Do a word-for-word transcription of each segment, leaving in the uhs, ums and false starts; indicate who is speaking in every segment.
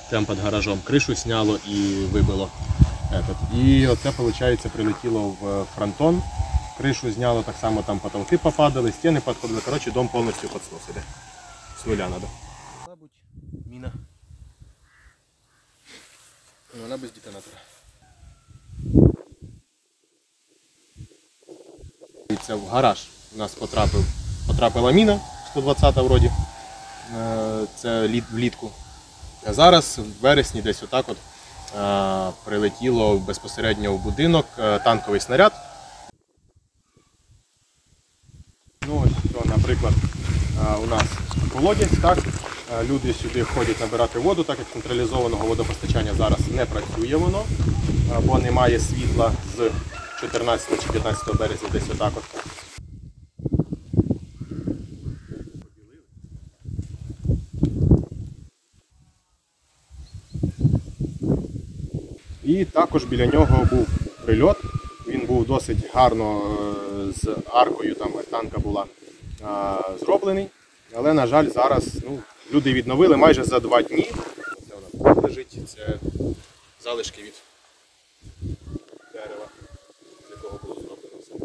Speaker 1: прямо під гаражом. Кришу сняло і вибило. І оце, виходить, прилетіло в фронтон. Кришу зняло, так само там потолки попадали, стіни підходили. Коротше, дом повністю під снос іде. З нуля треба. Мабуть, міна. Вона без детонатора. Це в гараж у нас потрапив, потрапила міна сто двадцята вроді. Це влітку. А зараз в вересні десь отак от прилетіло безпосередньо в будинок танковий снаряд. Ну ось, то, наприклад, у нас колодязь, так, люди сюди ходять набирати воду, так як централізованого водопостачання зараз не працює воно, бо немає світла з чотирнадцятого чи п'ятнадцятого березня, десь отак от. І також біля нього був прильот, він був досить гарно з аркою, там танка була зроблений, але, на жаль, зараз ну, люди відновили майже за два дні. Це у нас лежить, це залишки від дерева, з якого було зроблено все.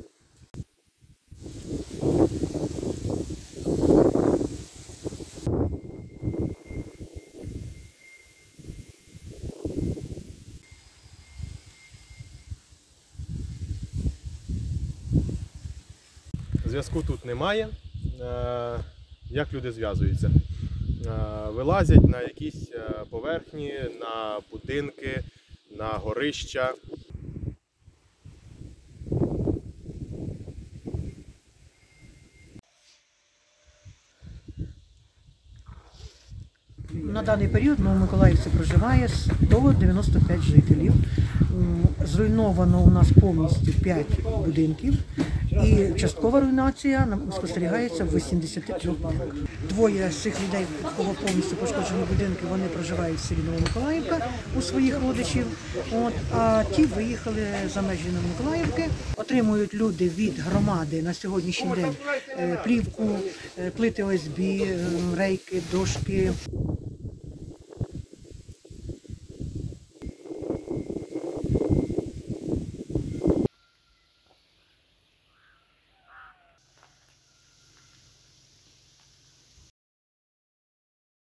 Speaker 1: Зв'язку тут немає. Як люди зв'язуються? Вилазять на якісь поверхні, на будинки, на горища.
Speaker 2: На даний період в Новомиколаївці проживає сто дев'яносто п'ять жителів. Зруйновано у нас повністю п'ять будинків і часткова руйнація спостерігається в вісімдесяти трьох будинках. Двоє з цих людей, у кого повністю пошкоджені будинки, вони проживають в селі Новомиколаївка у своїх родичів, от, а ті виїхали за межі Новомиколаївки. Отримують люди від громади на сьогоднішній день плівку, плити О С Б, рейки, дошки.